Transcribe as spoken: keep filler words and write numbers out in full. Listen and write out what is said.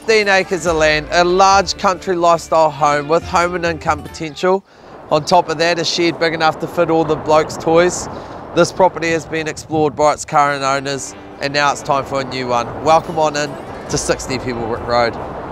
fifteen acres of land, a large country lifestyle home with home and income potential. On top of that, a shed big enough to fit all the blokes' toys. This property has been explored by its current owners, and now it's time for a new one. Welcome on in to sixty Pebble Road.